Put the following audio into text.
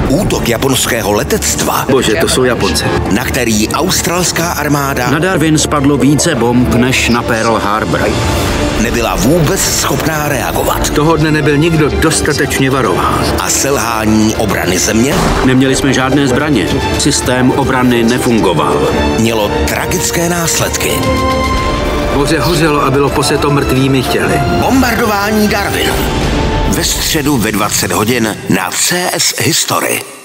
Útok japonského letectva, Bože, to jsou Japonci, na který australská armáda Na Darwin spadlo více bomb než na Pearl Harbor. nebyla vůbec schopná reagovat. toho dne nebyl nikdo dostatečně varován. A selhání obrany země Neměli jsme žádné zbraně. Systém obrany nefungoval. mělo tragické následky. Moře hořelo a bylo poseto mrtvými těly. Bombardování Darwinu. Ve středu ve 20 hodin na CS History.